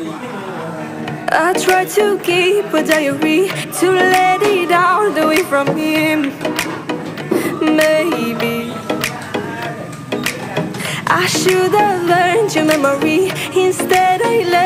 I tried to keep a diary to let it out away from him. Maybe I should have learned your memory. Instead I let